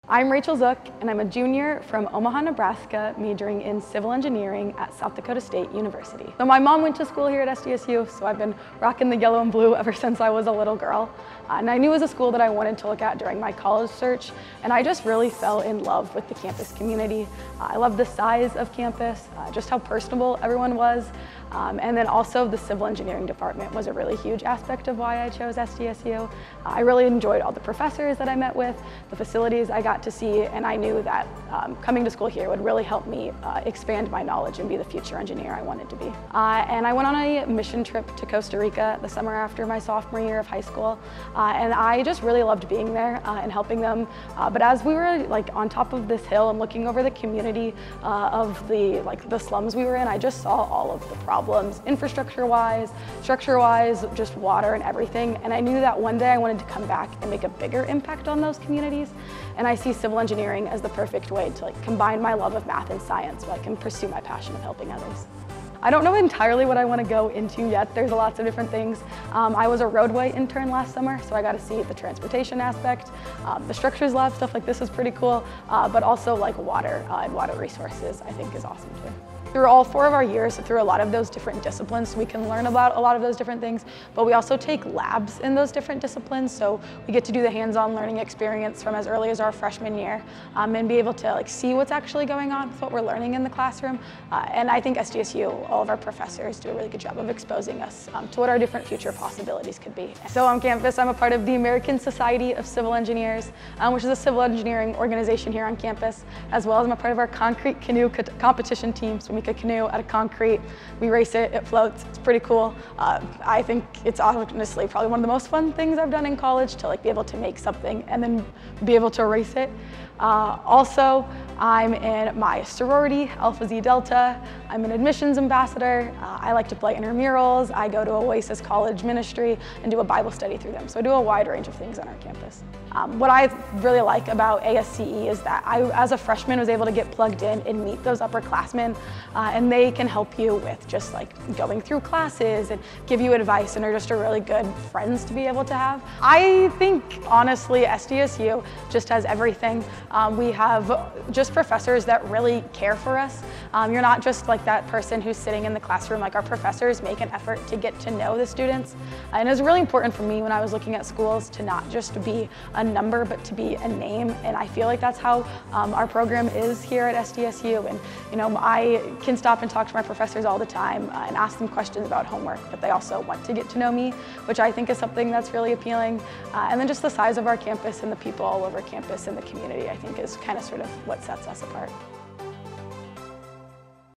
I'm Rachel Zook, and I'm a junior from Omaha, Nebraska, majoring in civil engineering at South Dakota State University. So my mom went to school here at SDSU, so I've been rocking the yellow and blue ever since I was a little girl. And I knew it was a school that I wanted to look at during my college search, and I just really fell in love with the campus community. I loved the size of campus, just how personable everyone was, and then also the civil engineering department was a really huge aspect of why I chose SDSU. I really enjoyed all the professors that I met with, the facilities I got to see, and I knew that coming to school here would really help me expand my knowledge and be the future engineer I wanted to be. And I went on a mission trip to Costa Rica the summer after my sophomore year of high school, and I just really loved being there and helping them. But as we were on top of this hill and looking over the community of the slums we were in, I just saw all of the problems, infrastructure-wise, structure-wise, just water and everything. And I knew that one day I wanted to come back and make a bigger impact on those communities. And I see civil engineering as the perfect way to combine my love of math and science so I can pursue my passion of helping others. I don't know entirely what I want to go into yet. There's lots of different things. I was a roadway intern last summer, so I got to see the transportation aspect. The structures lab, stuff like this is pretty cool, but also water and water resources I think is awesome too. Through all 4 of our years, through a lot of those different disciplines, we can learn about a lot of those different things, but we also take labs in those different disciplines, so we get to do the hands-on learning experience from as early as our freshman year and be able to see what's actually going on with what we're learning in the classroom. And I think SDSU, all of our professors do a really good job of exposing us to what our different future possibilities could be. So on campus, I'm a part of the American Society of Civil Engineers, which is a civil engineering organization here on campus, as well as I'm a part of our concrete canoe competition team. So we make a canoe out of concrete, we race it, it floats, it's pretty cool. I think it's honestly probably one of the most fun things I've done in college to be able to make something and then be able to race it. Also, I'm in my sorority, Alpha Zeta Delta. I'm an admissions ambassador. I like to play intramurals. I go to Oasis College Ministry and do a Bible study through them. So I do a wide range of things on our campus. What I really like about ASCE is that I, as a freshman, was able to get plugged in and meet those upperclassmen, and they can help you with just going through classes and give you advice, and are just a really good friends to be able to have. I think, honestly, SDSU just has everything. We have just professors that really care for us. You're not just that person who's sitting in the classroom. Our professors make an effort to get to know the students. And it was really important for me when I was looking at schools to not just be a number, but to be a name. And I feel like that's how our program is here at SDSU. And I can stop and talk to my professors all the time and ask them questions about homework, but they also want to get to know me, which I think is something that's really appealing. And then just the size of our campus and the people all over campus and the community, I think is kind of sort of what sets us apart.